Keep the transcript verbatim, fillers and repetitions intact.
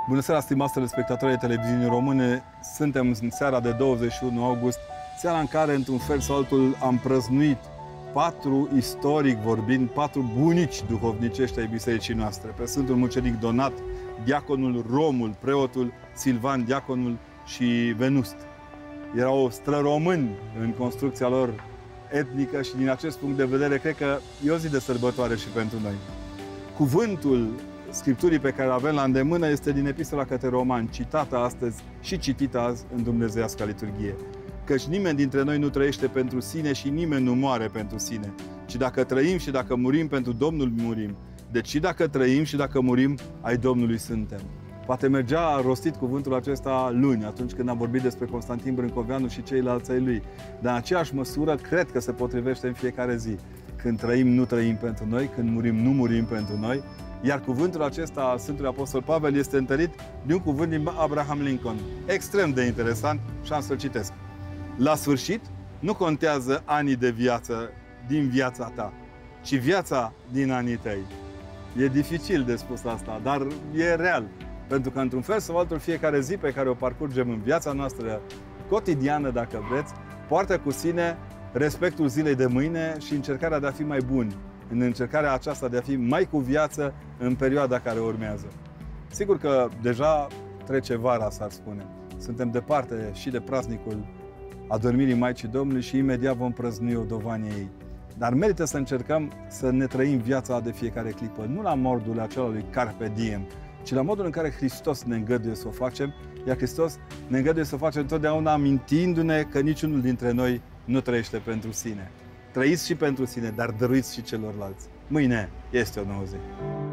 Bună seara, stimați telespectatori ai televiziunii române! Suntem în seara de douăzeci și unu august, seara în care, într-un fel sau altul, am prăznuit patru, istoric vorbind, patru bunici duhovnicești ai bisericii noastre. Pe Sfântul Mucenic Donat, diaconul Romul, preotul Silvan, diaconul și Venust. Erau străromâni în construcția lor etnică și din acest punct de vedere cred că e o zi de sărbătoare și pentru noi. Cuvântul Scripturii pe care o avem la îndemână este din Epistola către Romani, citată astăzi și citită azi în dumnezeiasca liturghie. Căci nimeni dintre noi nu trăiește pentru sine și nimeni nu moare pentru sine, ci dacă trăim și dacă murim, pentru Domnul murim. Deci și dacă trăim și dacă murim, ai Domnului suntem. Poate mergea rostit cuvântul acesta luni, atunci când am vorbit despre Constantin Brâncoveanu și ceilalți ai lui. Dar în aceeași măsură, cred că se potrivește în fiecare zi. Când trăim, nu trăim pentru noi, când murim, nu murim pentru noi. Iar cuvântul acesta al Sfântului Apostol Pavel este întărit de un cuvânt din Abraham Lincoln, extrem de interesant și am să-l citesc. La sfârșit, nu contează anii de viață din viața ta, ci viața din anii tăi. E dificil de spus asta, dar e real. Pentru că, într-un fel sau altul, fiecare zi pe care o parcurgem în viața noastră cotidiană, dacă vreți, poartă cu sine respectul zilei de mâine și încercarea de a fi mai buni, în încercarea aceasta de a fi mai cu viață în perioada care urmează. Sigur că deja trece vara, s-ar spune. Suntem departe și de praznicul adormirii Maicii Domnului și imediat vom prăznui Odovania ei. Dar merită să încercăm să ne trăim viața de fiecare clipă, nu la modul acela lui Carpe Diem, ci la modul în care Hristos ne îngăduie să o facem, iar Hristos ne îngăduie să o facem întotdeauna amintindu-ne că niciunul dintre noi nu trăiește pentru sine. Trăiți și pentru sine, dar dăruiți și celorlalți. Mâine este o nouă zi.